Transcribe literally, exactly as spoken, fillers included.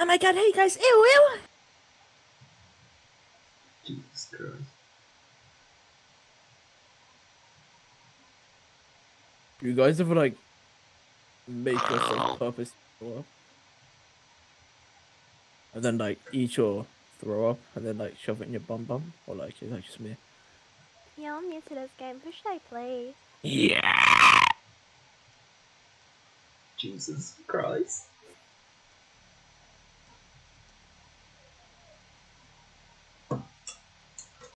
Oh my god, hey guys, ew, ew! Jesus Christ. You guys ever like make yourself purpose throw up? And then like eat your throw up and then like shove it in your bum bum? Or like is that just me? Yeah, I'm new to this game. Who should I play? Yeah. Jesus Christ.